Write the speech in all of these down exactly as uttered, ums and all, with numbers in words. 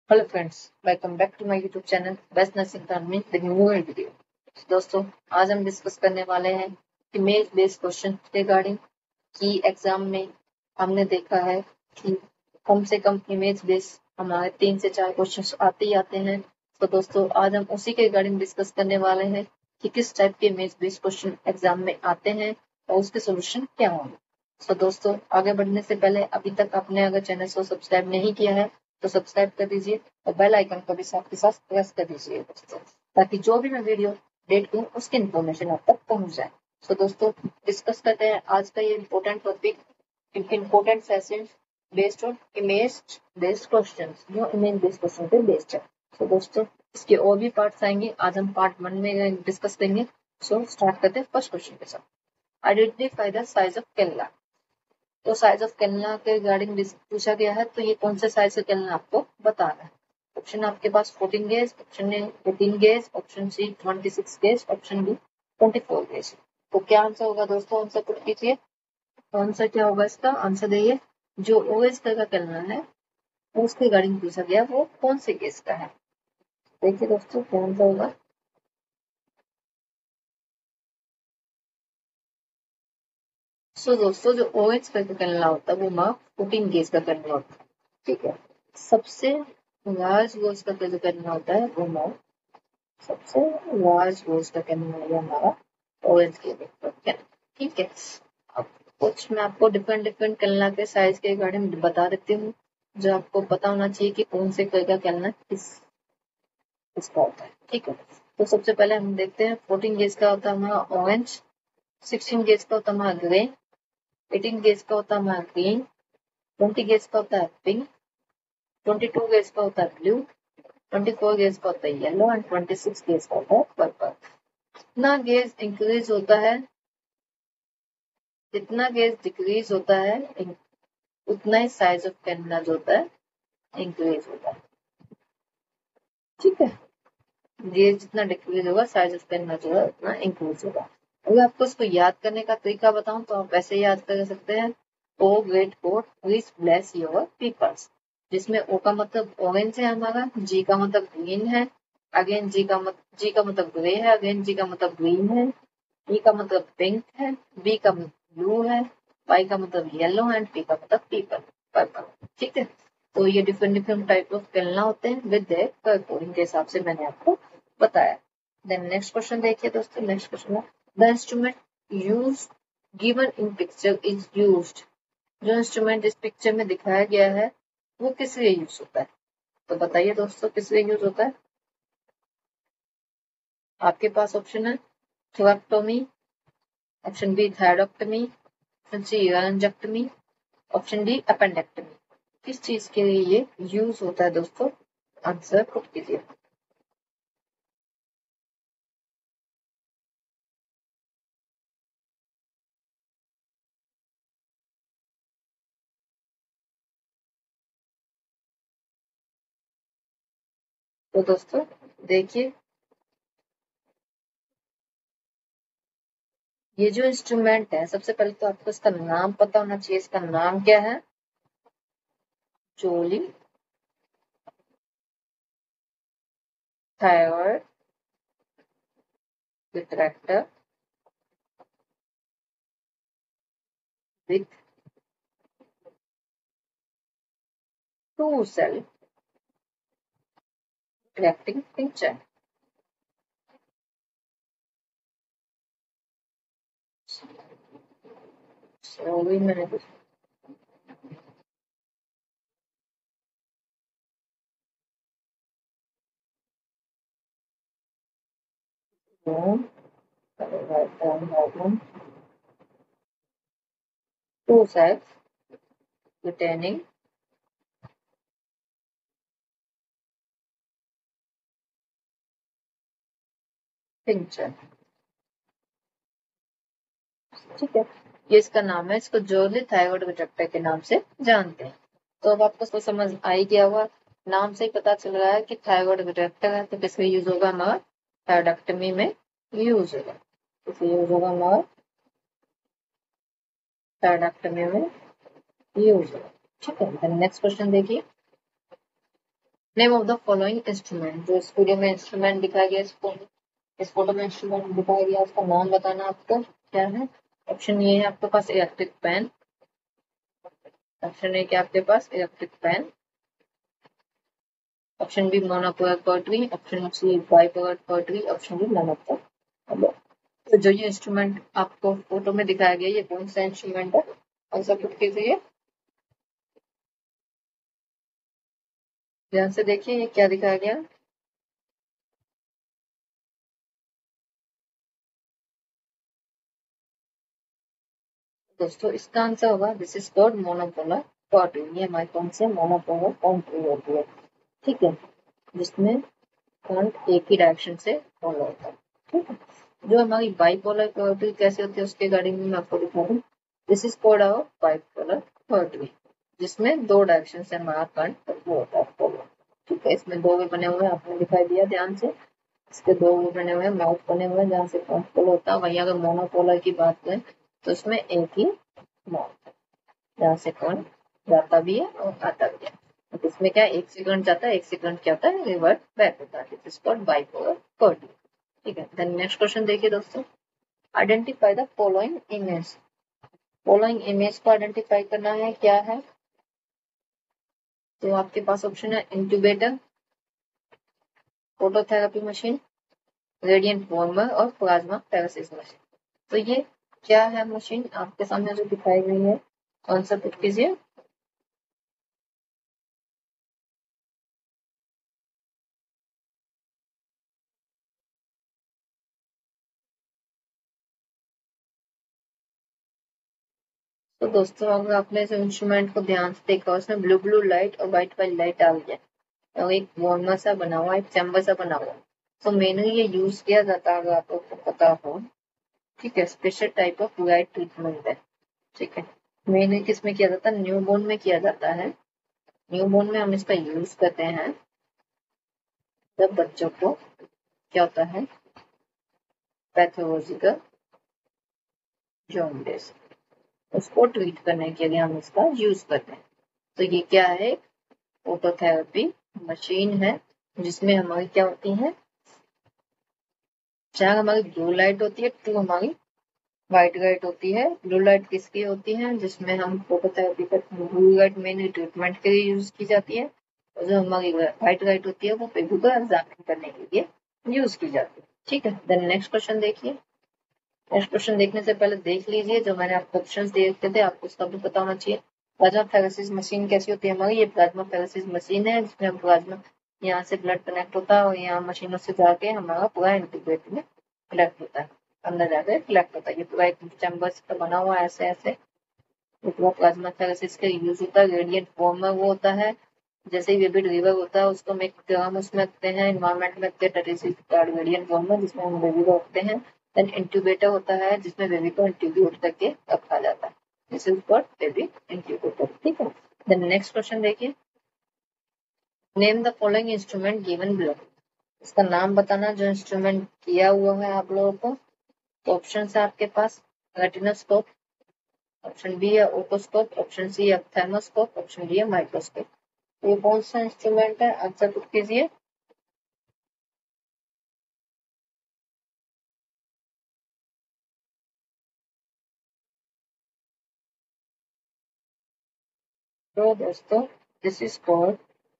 Hello friends, welcome back to my YouTube channel best nursing farming the new video. दोस्तों, आज हम discuss करने वाले हैं इमेज बेस्ड क्वेश्चन रिगार्डिंग की एग्जाम में हमने देखा है कि कम से कम इमेज बेस्ड हमारे तीन से चार क्वेश्चन आते ही आते हैं। तो दोस्तों, आज हम उसी के रिगार्डिंग डिस्कस करने वाले हैं कि किस टाइप के इमेज बेस्ड क्वेश्चन एग्जाम में आते हैं और उसके सोल्यूशन क्या होंगे। तो दोस्तों, आगे बढ़ने से पहले अभी तक आपने अगर चैनल को सब्सक्राइब नहीं किया है तो सब्सक्राइब कर दीजिए और बेल आइकन को भी साथ के साथ प्रेस कर दीजिए दोस्तों, ताकि जो भी मैं वीडियो अपडेट करूं उसकी इन्फॉर्मेशन आप तक पहुंच जाए। तो दोस्तों, डिस्कस करते हैं आज का ये important topic, important session based on image based questions, जो इमेज बेस्ड क्वेश्चन पे बेस्ड है। तो दोस्तों, इसके और भी पार्ट्स आएंगे, आज हम पार्ट वन में डिस्कस करेंगे। सो स्टार्ट करते हैं फर्स्ट क्वेश्चन के साथ। Identify the size of cannula. तो साइज ऑफ कैनला के रिगार्डिंग पूछा गया है, तो ये कौन से साइज का कैनला आपको बताना है। ऑप्शन आपके पास fourteen gauge, option A eighteen gauge, option C twenty six gauge, option D twenty four gauge. तो क्या आंसर होगा दोस्तों, आंसर पुट कीजिए। आंसर क्या होगा इसका, आंसर देखिए। जो ओएस का कैनला है उसके रिगार्डिंग पूछा गया, वो कौन से गेज का है। देखिए दोस्तों, क्या आंसर होगा। सो दोस्तों, जो ओएच का कैनला होता है वो मार्क फोर्टीन गेज का कैनला होता है। ठीक है। सबसे लार्ज गोज का जो कैनला होता है वो मार्क सबसे लार्ज गोज का कैनला है हमारा ऑरेंज के लिए। ठीक है। अब कुछ मैं आपको डिफरेंट डिफरेंट कैनला के साइज के बारे में बता देती हूँ, जो आपको पता होना चाहिए कि कौन से कलर का कैनला किस किसका होता है। ठीक है। तो सबसे पहले हम देखते हैं फोर्टीन गेज का होता है हमारा ऑरेंज, सिक्सटीन गेज का होता है हमारा ग्रे, एटीन गेज का होता है हमारा ग्रीन, ट्वेंटी गेज का होता है पिंक, ट्वेंटी टू गेज का होता है ब्लू, ट्वेंटी फोर गेज का होता है yellow and twenty six gauge का होता है पर्पल। जितना गेज इंक्रीज होता है, जितना गेज डिक्रीज होता है, उतना ही साइज ऑफ कैनला जो होता है इंक्रीज होता है। ठीक है। गेज जितना डिक्रीज होगा, साइज ऑफ कैनला जो है उतना इंक्रीज होगा। अगर आपको इसको याद करने का तरीका बताऊं तो आप वैसे याद कर सकते हैं। O great God please bless your peoples, जिसमें ओ का मतलब ऑरेंज है हमारा, जी का मतलब ग्रीन है, अगेन जी का मतलब जी का मतलब ग्रे है, अगेन जी का मतलब ग्रीन है, ई का मतलब पिंक है, बी का मतलब ब्लू है, वाई का मतलब येलो एंड पी का मतलब पीपल पर्पल। ठीक है। तो ये different different type of cannula होते हैं विद देयर कलर के हिसाब से मैंने आपको बताया। देन नेक्स्ट क्वेश्चन देखिए दोस्तों। नेक्स्ट क्वेश्चन है the instrument use given in picture is used. जो इंस्ट्रूमेंट इस पिक्चर में दिखाया गया है वो किस लिए यूज होता है। तो बताइए दोस्तों, किस लिए यूज होता है। आपके पास ऑप्शन है thoracotomy, option B thyroidectomy, option C laryngectomy, option D appendectomy. किस चीज के लिए ये यूज होता है दोस्तों, आंसर पुट कीजिए। तो दोस्तों देखिए, ये जो इंस्ट्रूमेंट है, सबसे पहले तो आपको इसका नाम पता होना चाहिए। इसका नाम क्या है, Joll's thyroid retractor with two cell reacting picture. Sorry मैंने कुछ two cells retaining पिक्चर। ठीक है। ये इसका नाम है, इसको जोली थायरॉयड रिसेप्टर के नाम से जानते हैं। तो अब आपको तो समझ आ ही गया होगा, नाम से ही पता चल रहा है कि थायरॉयड रिसेप्टर है, तो किसमें यूज होगा, हमारा थायरॉयडक्टमी में यूज होगा। किसमें यूज होगा, हमारा थायरॉयडक्टमी में यूज होगा। ठीक है। नेक्स्ट क्वेश्चन देखिए। Name of the following instrument, जो इस वीडियो में इंस्ट्रूमेंट दिखाया गया, इसको इस फोटो में इंस्ट्रूमेंट दिखाया गया, उसका नाम बताना आपको क्या है। ऑप्शन ये है आपके पास इलेक्ट्रिक पेन, ऑप्शन ए क्या आपके पास electric pen, option B monopolar poetry, option C bipolar poetry, option D none of the above. तो जो ये इंस्ट्रूमेंट आपको फोटो में दिखाया गया, ये कौन सा इंस्ट्रूमेंट है, आंसर पुट कीजिए। ध्यान से देखिए ये क्या दिखाया गया। दोस्तों इसका आंसर होगा this is called monopolar poetry. ये हमारे कौन से मोनोपोलर पोएट्री होती है, ठीक है, जिसमें करंट एक ही डायरेक्शन से फॉलो होता है, ठीक है। जो हमारी बाइपोलर पोएट्री कैसे होती है उसके रिगार्डिंग में मैं आपको दिखा दूं। This is called our bipolar poetry, जिसमें दो डायरेक्शन से हमारा करंट वो होता है फॉलो, ठीक है। इसमें दो वे बने हुए हैं, आपने दिखाई दिया ध्यान से, इसके दो वे बने हुए हैं, माउथ बने हुए हैं जहाँ से करंट फॉलो होता है। वहीं अगर मोनोपोलर की बात करें तो इसमें एक ही माउथ है जहाँ से करंट जाता भी है और आता भी है। तो इसमें क्या है, एक से करंट जाता है, एक से करंट क्या होता है, रिवर्ट बैक होता है। This is called bipolar poetry, ठीक है। देन नेक्स्ट क्वेश्चन देखिए दोस्तों, identify the following image. Following image को आइडेंटिफाई करना है, क्या है, तो आपके पास ऑप्शन है incubator, phototherapy machine, radiant warmer और प्लाज्मा फेरेसिस मशीन। तो ये क्या है मशीन आपके सामने जो दिखाई गई है, आंसर पुट कीजिए। तो दोस्तों अगर आपने इस इंस्ट्रूमेंट को ध्यान से देखा, उसमें ब्लू ब्लू लाइट और व्हाइट व्हाइट लाइट आ गई है और एक वार्मर सा बना हुआ, एक चैम्बर सा बना हुआ। तो मेनली ये यूज किया जाता है, अगर आपको पता हो, ठीक है, special type of light treatment है, ठीक है। मेनली किसमें किया जाता है, न्यूबॉर्न में किया जाता है। न्यूबॉर्न में हम इसका यूज करते हैं जब बच्चों को क्या होता है, पैथोलॉजिकल जॉन्डिस, उसको ट्रीट करने के लिए हम इसका यूज करते हैं। तो ये क्या है, फोटोथेरेपी मशीन है, जिसमें हमारी क्या होती है, चार हमारी ब्लू लाइट होती है, टू हमारी व्हाइट लाइट होती है। ब्लू लाइट किसकी होती है, जिसमें हम फोटोथेरेपी का ब्लू लाइट मेनली ट्रीटमेंट के लिए यूज की जाती है, और जो हमारी व्हाइट लाइट होती है वो बेबी को एग्जामिन करने के लिए यूज की जाती है, ठीक है। देन नेक्स्ट क्वेश्चन देखिए। नेक्स्ट क्वेश्चन देखने से पहले देख लीजिए जो मैंने आपको ऑप्शन दिए थे, आपको उसका भी पता होना चाहिए। प्लाज्मा फेरेसिस मशीन कैसी होती है हमारी, ये प्लाज्मा फेरेसिस मशीन है, जिसमें हम प्लाज्मा, यहाँ से ब्लड कनेक्ट होता है और यहाँ मशीनों से जाके हमारा पूरा इंटीग्रेट में कलेक्ट होता है, अंदर जाकर कलेक्ट होता है। ये पूरा एक चैम्बर का बना हुआ है ऐसे ऐसे, ये पूरा प्लाज्मा फेरेसिस का यूज होता है। रेडिएंट वार्मर वो होता है, जैसे ही बेबी डिलीवर होता है उसको हम एक हम उसमें रखते हैं, इन्वायरमेंट में रखते हैं, दैट इज रेडिएंट वार्मर, जिसमें हम बेबी को रखते हैं। देन इंक्यूबेटर होता है, जिसमें बेबी को इंक्यूबेट करके रखा जाता है, this is called baby incubator, ठीक है। देन नेक्स्ट क्वेश्चन देखिए, name the following instrument given below. इसका नाम बताना जो इंस्ट्रूमेंट किया हुआ है आप लोगों को। तो ऑप्शन है आपके पास रेटिनोस्कोप, ऑप्शन बी है ओटोस्कोप, ऑप्शन सी है थर्मोस्कोप, ऑप्शन डी है माइक्रोस्कोप। तो ये कौन सा इंस्ट्रूमेंट है, आंसर पुट कीजिए। तो दोस्तों this is called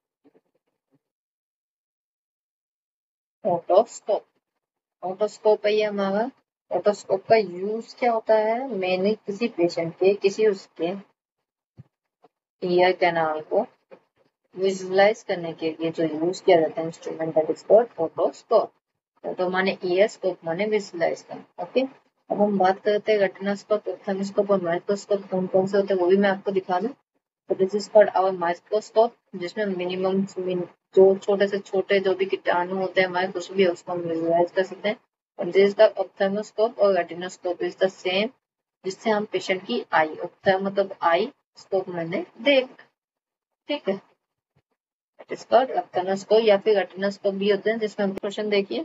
otoscope. Otoscope है ये हमारा। ओटोस्कोप का यूज क्या होता है, मैंने किसी पेशेंट के किसी उसके ईयर कैनाल को विजुअलाइज करने के लिए जो यूज किया जाता है instrument, that is called otoscope. तो माने ईयर, स्कोप माने विजुअलाइज करना, ओके। अब हम बात करते हैं रेटिनास्कोप, ऑप्थेल्मोस्कोप और माइक्रोस्कोप कौन कौन से होते हैं वो भी मैं आपको दिखा दूं। तो this is called our microscope, जिसमें मिनिमम जो छोटे से छोटे जो भी कीटाणु होते हैं हमारे कुछ भी, उसको हम विजुअलाइज कर सकते हैं। और दिस द ऑप्थेल्मोस्कोप और रेटिनोस्कोप इज द सेम, जिससे हम पेशेंट की आई, ऑप्थेल्म मतलब आई, स्कोप मैंने देख, ठीक है। इट इज कॉल्ड ऑप्थेल्मोस्कोप या फिर रेटिनोस्कोप भी होते हैं, जिसमें हम क्वेश्चन देखिए।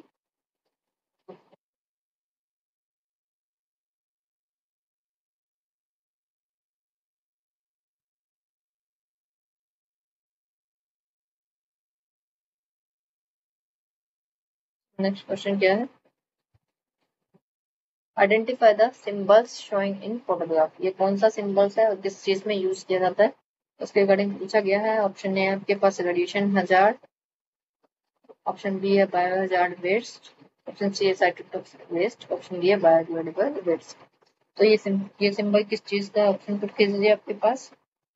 नेक्स्ट क्वेश्चन क्या है? Identify the symbols showing in photograph. ये कौन सा सिंबल्स है और किस चीज में यूज किया जाता है उसके अकॉर्डिंग पूछा गया है। ऑप्शन ए आपके पास रेडिएशन हजार्ड, ऑप्शन बी है biohazard waste, option C है साइटोटॉक्सिक वेस्ट, ऑप्शन डी है बायोडिग्रेडेबल वेस्ट। तो ये सिम, ये सिंबल किस चीज का? ऑप्शन पुट कीजिए आपके पास।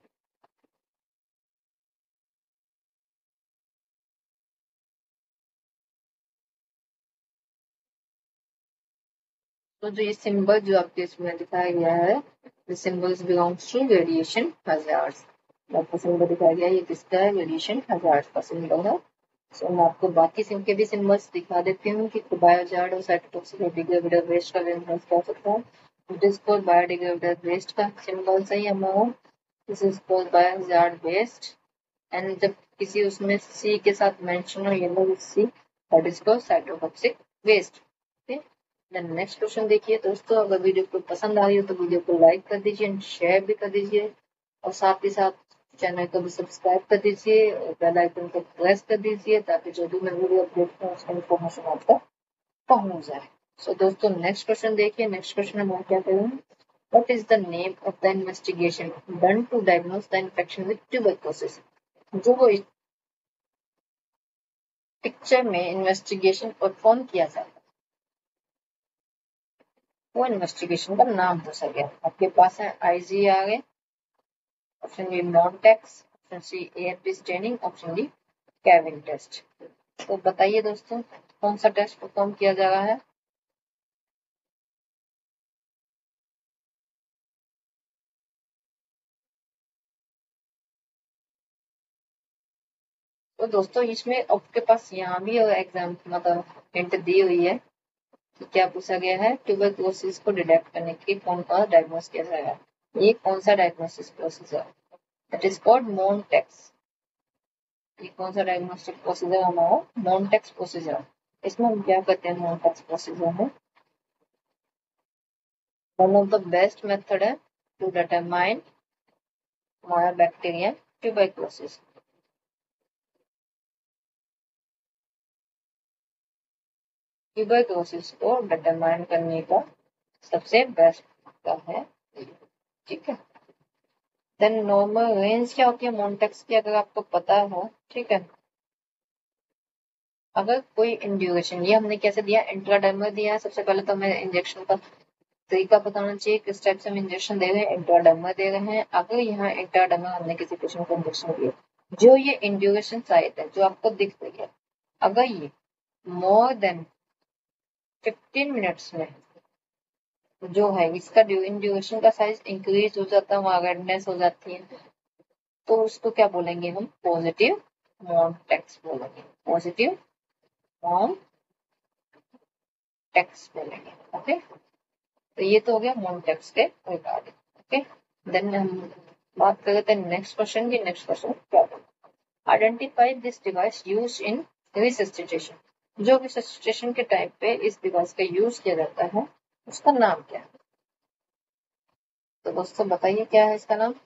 तो जो ये सिंबल जो आपके इसमें दिखाया गया है, the symbols belongs to radiation hazards। आपको सिंबल दिखाया गया है, ये किसका है? रेडिएशन हजार्ड का सिंबल है। सो मैं आपको बाकी सिम के भी सिंबल्स दिखा देती हूँ कि बायोजार्ड और साइटोटॉक्सिक डिग्रेडेबल वेस्ट का रेफरेंस क्या हो सकता है। It is called biodegradable waste का सिंबल सही amount, this is called biohazard waste. And जब किसी उसमें सी के साथ मेंशन हो yellow C, that is called cytotoxic waste. Next question देखिए दोस्तों, अगर वीडियो को पसंद आ रही हो तो वीडियो को लाइक कर दीजिए एंड शेयर भी कर दीजिए और साथ ही साथ चैनल को भी सब्सक्राइब कर दीजिए और बेल आइकन को प्रेस कर दीजिए ताकि जो भी मैं वीडियो अपलोड करूँ उसका इन्फॉर्मेशन आप तक पहुंच जाए। सो दोस्तों नेक्स्ट क्वेश्चन देखिए। नेक्स्ट क्वेश्चन में क्या करूँ? What is the name of the investigation done to diagnose the infection with tuberculosis? जो वो पिक्चर में इन्वेस्टिगेशन परफॉर्म किया जाता है वो इन्वेस्टिगेशन का नाम पूछा गया। आपके पास है IGRA, option B Mantoux, option C AFP staining, option D कैविन टेस्ट। तो बताइए दोस्तों कौन सा टेस्ट परफॉर्म किया जा रहा है? तो दोस्तों इसमें आपके पास यहाँ भी एग्जाम मतलब हिंट दी हुई है कि क्या पूछा गया है। ट्यूबरकुलोसिस को डिटेक्ट करने के कौन सा डायग्नोस किया जाएगा? ये कौन सा diagnosis procedure? That is called Mantoux. ये कौन सा डायग्नोस्टिक प्रोसीजर हमारा? Mantoux procedure. इसमें हम क्या करते हैं मॉन्टेक्स प्रोसीजर में? One of the best method है to determine mycobacterium tuberculosis। Tuberculosis को डिटरमाइन करने का सबसे बेस्ट का है, ठीक है। देन नॉर्मल रेंज क्या होती है मॉन्टेक्स की अगर आपको पता हो, ठीक है। अगर कोई इंड्यूरेशन, ये हमने कैसे दिया? इंट्राडर्मल दिया है। सबसे पहले तो हमें इंजेक्शन का तरीका बताना चाहिए किस टाइप से हम इंजेक्शन दे रहे हैं। इंट्राडर्मल दे रहे हैं। अगर यहाँ इंट्राडर्मल हमने किसी पेशेंट को इंजेक्शन दिया, जो ये इंड्यूरेशन साइज है जो आपको दिख रही है, अगर ये मोर देन फिफ्टीन मिनट्स में जो है इसका इंड्यूरेशन का साइज इंक्रीज हो जाता है, वहां रेडनेस हो जाती है, तो उसको क्या बोलेंगे हम? पॉजिटिव मॉन्टेक्स बोलेंगे। पॉजिटिव मॉन्टेक्स बोलेंगे। ओके, तो ये तो हो गया मॉन्टेक्स के रिगार्डिंग। ओके, देन हम बात कर लेते हैं नेक्स्ट क्वेश्चन की। नेक्स्ट क्वेश्चन क्या है? Identify this device use in resuscitation. जो रिसस्टिटेशन के टाइम पे इस डिवाइस का यूज किया जाता है उसका नाम क्या है? तो दोस्तों बताइए क्या है इसका नाम?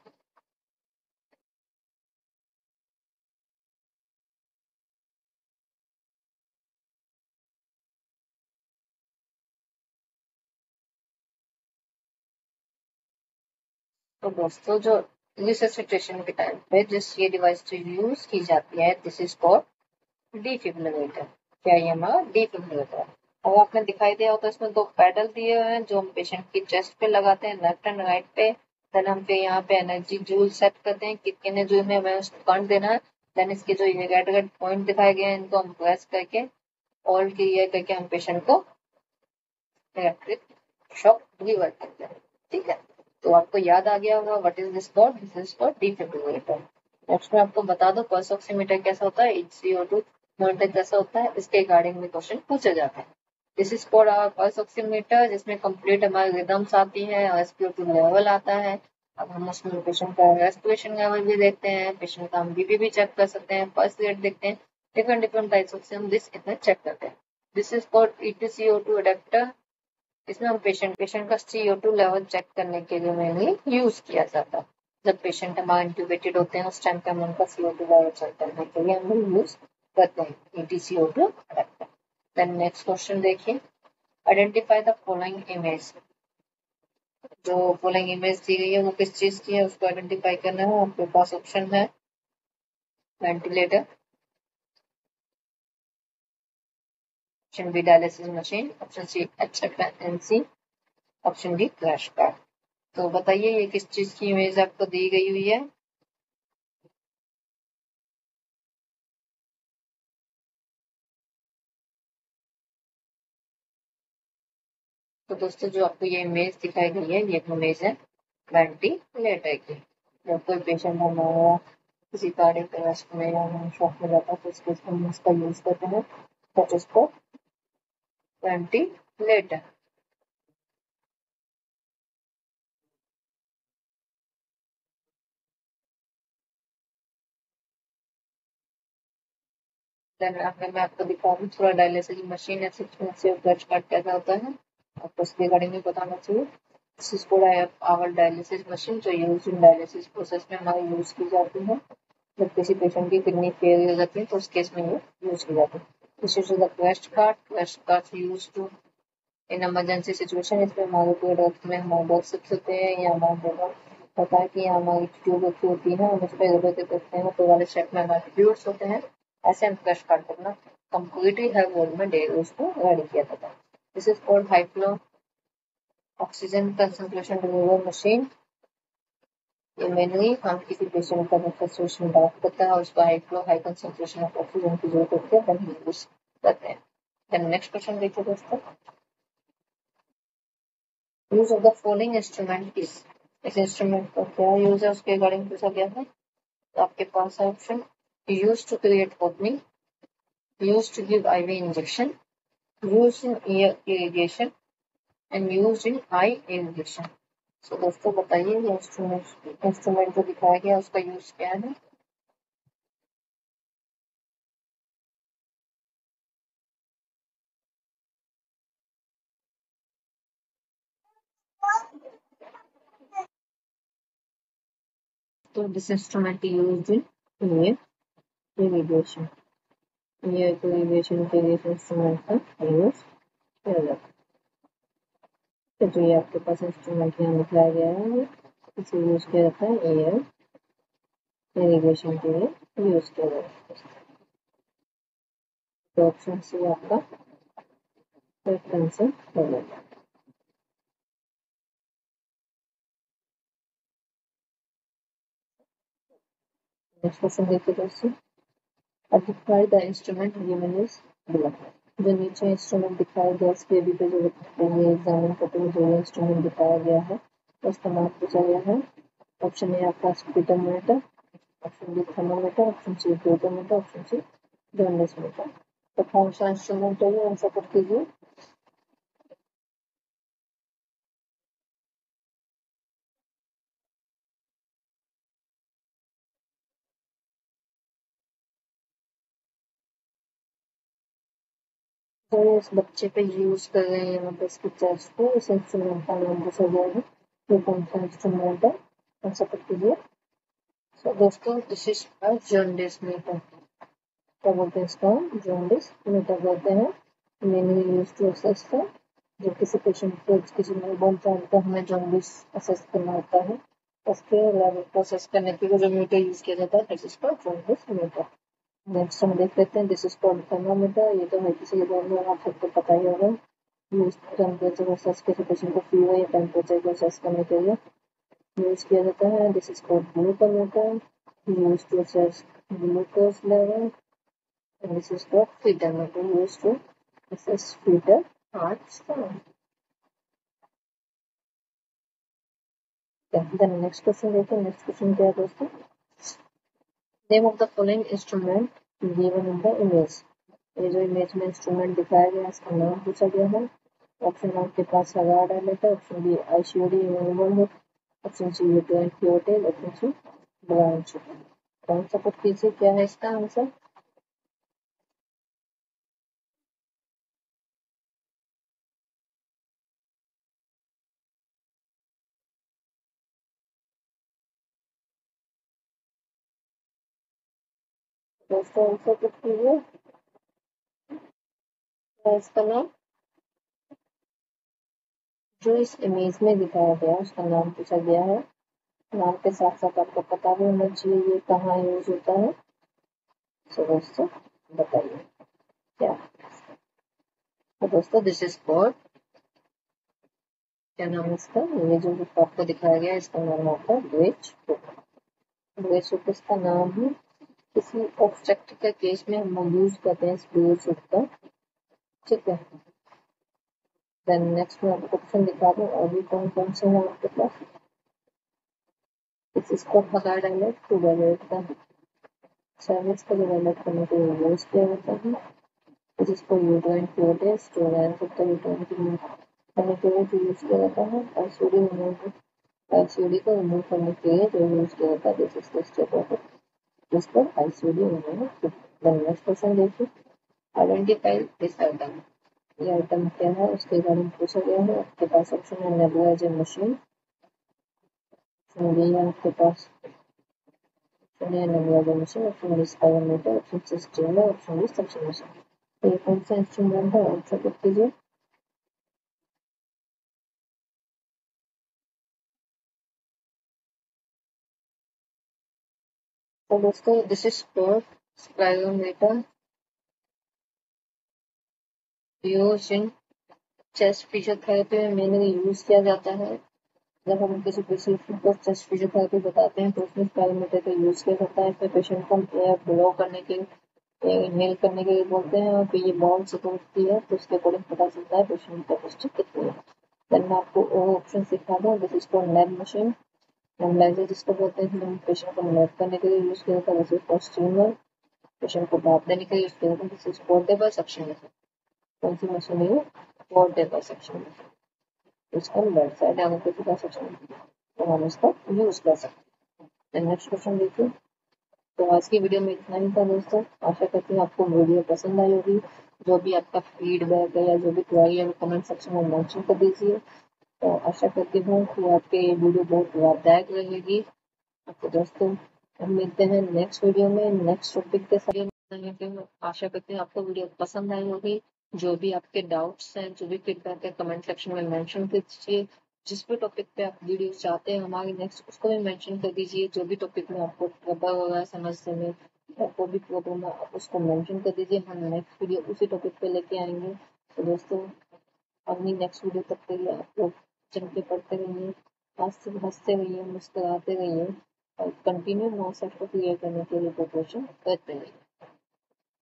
तो दोस्तों जो रिसस्टिटेशन के टाइम पे जिस ये डिवाइस जो यूज की जाती है, दिस इज कॉल्ड डिफिब्रिलेटर। क्या ये हमारा डिफिब्रिलेटर है? और आपने दिखाई दिया होता है इसमें दो पैडल दिए हुए हैं जो हम पेशेंट की चेस्ट पे लगाते हैं, लेफ्ट एंड राइट पे। देन हम पे यहाँ पे एनर्जी जूल सेट करते हैं कितने जूल में हमें उसको करंट देना है। देन इसके जो ये रेड रेड पॉइंट दिखाए गए हैं इनको हम प्रेस करके ऑल क्लियर करके हम पेशेंट को इलेक्ट्रिक शॉक डिलीवर करते हैं, ठीक है। तो आपको याद आ गया होगा what is this called? This is called defibrillator. Next में आपको बता दो पल्स ऑक्सीमीटर कैसा होता है, H C O two monitor कैसा होता है, इसके रिगार्डिंग में क्वेश्चन पूछे जाते हैं। This is called our pulse oximeter जिसमें कंप्लीट हमारी रिदम्स आती है और S P O two level आता है। अब हम उसमें पेशेंट का रेस्पिरेशन लेवल भी देखते हैं, पेशेंट का हम बीपी भी चेक कर सकते हैं, पल्स रेट देखते हैं, डिफरेंट डिफरेंट टाइप्स ऑफ हम दिस इसमें चेक करते हैं। This is called E T C O two adapter. इसमें हम पेशेंट पेशेंट का C O two level check करने के लिए मेनली यूज किया जाता है। जब पेशेंट हमारे इंट्यूबेटेड होते हैं उस टाइम पे हम उनका C O two level check करने के लिए हम यूज करते हैं E T C O two adapter. Then next question देखिए, आइडेंटिफाई द फॉलोइंग इमेज। जो फॉलोइंग इमेज दी गई है वो किस चीज की है उसको आइडेंटिफाई करना है। आपके पास ऑप्शन है ventilator, option B dialysis machine, option C H F N C, option D crash cart. तो बताइए ये किस चीज की इमेज आपको दी गई हुई है। तो दोस्तों जो आपको ये इमेज दिखाई गई है ये इमेज है वेंटिलेटर की। जब कोई पेशेंट हमारा किसी कार्डियक अरेस्ट में या शॉक में जाता है तो इसके हम इसका यूज करते हैं, that is called ventilator. Then अगर मैं आपको दिखाऊं थोड़ा डायलिसिस मशीन या से ब्लड कार्ड कैसा होता है आपको उसके रिगार्डिंग में बताना चाहिए। This is called our dialysis machine, जो यूज इन डायलिसिस प्रोसेस में हमारी यूज की जाती है। जब किसी पेशेंट की किडनी फेल हो जाती है तो उस केस में ये यूज की जाती है। This is the crash cart, crash cart use to in emergency situation. इसमें हमारे कोई डॉक्टर में हमारे बॉक्स होते हैं या हमारे जगह पता है कि यहाँ हमारी ट्यूब रखी होती है, हम उस पर जरूरत करते हैं तो वाले शेप में हमारे फ्लूइड्स होते हैं। ऐसे हम क्रश कार्ड करना कंप्लीटली हर वॉर्ड में डेली उसको रेडी किया जाता है। This is called high flow oxygen concentration removal machine. ये मेनली हम किसी पेशेंट का कंसंट्रेशन डाउन करता है और उसको high flow high concentration of oxygen की जरूरत होती है देन यूज करते हैं। देन नेक्स्ट क्वेश्चन देखिए दोस्तों, use of the following instrument is. इस इंस्ट्रूमेंट का क्या यूज है उसके अकॉर्डिंग पूछा गया है। तो आपके पास है option use to create opening, use to give IV injection, use in ear irrigation and use in eye irrigation. So दोस्तों बताइए ये इंस्ट्रूमेंट इंस्ट्रूमेंट जो दिखाया गया उसका यूज क्या है। तो this instrument use in ear irrigation, ear irrigation के लिए इंस्ट्रूमेंट का यूज किया जाता है। तो जो ये आपके पास इंस्ट्रूमेंट यहाँ दिखाया गया है इसे यूज किया जाता है एयर इरिगेशन के लिए यूज किया जाता है। तो ऑप्शन सी आपका करेक्ट आंसर हो जाएगा। नेक्स्ट क्वेश्चन देखिए दोस्तों, identify the instrument given is below. जो नीचे इंस्ट्रूमेंट दिखाया गया इसके भी पे जो ये एग्जामिन करते हुए जो इंस्ट्रूमेंट दिखाया गया है उसका नाम पूछा गया है। ऑप्शन ए आपका speedometer, option B thermometer, option C glucometer, option C jaundice meter. तो कौन सा इंस्ट्रूमेंट है ये आंसर कर कीजिए। तो इस बच्चे पे यूज कर रहे हैं यहाँ पे इसकी चेस्ट को, इस इंस्ट्रूमेंट का नाम पूछा गया है। ये कौन सा इंस्ट्रूमेंट है आंसर कर कीजिए। सो दोस्तों this is a jaundice meter. क्या बोलते हैं इसको, जॉन्डिस मीटर बोलते हैं। Mainly use to assess the, जब किसी पेशेंट को किसी न्यूबॉर्न चाइल्ड को हमें जॉन्डिस असेस करना होता है उसके लेवल को असेस करने के लिए जो मीटर यूज किया जाता है this is called jaundice meter. Next हम देख लेते हैं, दिस इज कॉल्ड थर्मामीटर। ये तो हर किसी के घर में आप सबको पता ही होगा। यूज टेम्परेचर को असेस किसी पेशेंट को फीवर या टेम्परेचर को असेस करने के लिए यूज किया जाता है। This is called glucometer, use to assess glucose level. And this is the feeder meter used to assess feeder heart sound. Then the next question देखो, next question क्या है दोस्तों, name of the following instrument given in the image। ये जो image में instrument दिखाया गया इसका नाम पूछा गया है। ऑप्शन आपके पास है गार्ड एलेटर, ऑप्शन बी आईसीओडी इनेबल है, ऑप्शन सी यूटी एंड फ्लोटेज, ऑप्शन सी ब्रांच। कौन सा पुट कीजिए क्या है इसका आंसर। दोस्तों आंसर पुट कीजिए। है इसका नाम। जो इस इमेज में दिखाया गया उसका नाम पूछा गया है। नाम के साथ साथ आपको पता भी होना चाहिए ये कहाँ यूज होता है। सो दोस्तों बताइए क्या। तो दोस्तों दिस इज फॉर, क्या नाम है इसका, ये जो आपको दिखाया गया है इसका नाम होता है ब्रिज हुक। ब्रिज हुक इसका नाम है। किसी ऑब्जेक्ट के केस में हम यूज करते हैं इस ब्रिज हुक का। ठीक है, देन नेक्स्ट में आपको ऑप्शन दिखा दूं और भी कौन कौन से हैं आपके पास। इस स्कोप का डायलॉग टू डायलॉग का सर्विस को डेवलप करने के लिए यूज किया जाता है। जिसको यूजर कोड है स्टोर एंड सबका रिटर्न करने के लिए यूज किया जाता है। एसयूडी रिमूव एसयूडी को रिमूव करने के लिए जो यूज किया जाता है। This is the step of it, जिस पर SUD remove. Then next question देखिए, आइडेंटिफाई दिस आइटम। ये आइटम क्या है उसके बारे में पूछा गया है। आपके पास ऑप्शन है नेबुलाइजर मशीन, ऑप्शन बी है आपके पास option A nebuliser machine, option B spirometer, option C steamer, option D suction machine. तो ये कौन सा इंस्ट्रूमेंट है आंसर लिख कीजिए। तो दोस्तों this is for spirometer use in chest physiotherapy में मेनली यूज किया जाता है। जब हम किसी पेशेंट को चेस्ट फिजियोथेरेपी बताते हैं तो उसमें स्पाइरोमीटर का यूज किया जाता है। फिर पेशेंट को एयर ब्लो करने के इनहेल करने के लिए बोलते हैं और फिर ये बाउंड से टूटती है तो उसके अकॉर्डिंग पता चलता है पेशेंट का कैपेसिटी कितनी है। देन मैं आपको वो ऑप्शन सिखा दूँ। This is for neb machine, nebuliser जिसको बोलते हैं हम पेशेंट को नेब करने के लिए यूज किया जाता है। This is for steamer, patient को भाप देने के लिए यूज किया जाता है। This is portable suction machine. कौन सी मशीन है ये? Portable suction machine. इसका लेफ्ट साइड आगे किसी का सक्शन तो हम इसका यूज कर सकते हैं। नेक्स्ट क्वेश्चन देखिए। तो आज की वीडियो में इतना ही था दोस्तों। आशा करती हूँ आपको वीडियो पसंद आई होगी। जो भी आपका फीडबैक है या जो भी क्वेरी है वो कमेंट सेक्शन में मेंशन कर दीजिए। तो आशा करती हूँ कि आपके ये वीडियो बहुत लाभदायक रहेगी। आपको दोस्तों हम मिलते हैं नेक्स्ट वीडियो में नेक्स्ट टॉपिक के साथ। आशा करती हूँ आपको वीडियो पसंद आई होगी। जो भी आपके डाउट्स हैं जो भी फीडबैक है कमेंट सेक्शन में मेंशन कर दीजिए। जिस भी टॉपिक पे आप वीडियो चाहते हैं हमारी नेक्स्ट उसको भी मेंशन कर दीजिए। जो भी टॉपिक में आपको ट्रबल हो रहा है समझने में या कोई भी प्रॉब्लम है आप उसको मेंशन कर दीजिए। हम नेक्स्ट वीडियो उसी टॉपिक पे लेके आएंगे। तो दोस्तों अपनी नेक्स्ट वीडियो तक के लिए आप लोग चल के पढ़ते रहिए, हंसते हंसते रहिए, मुस्कुराते रहिए और कंटिन्यू नॉन सेट को क्लियर करने के लिए प्रिपरेशन करते रहिए।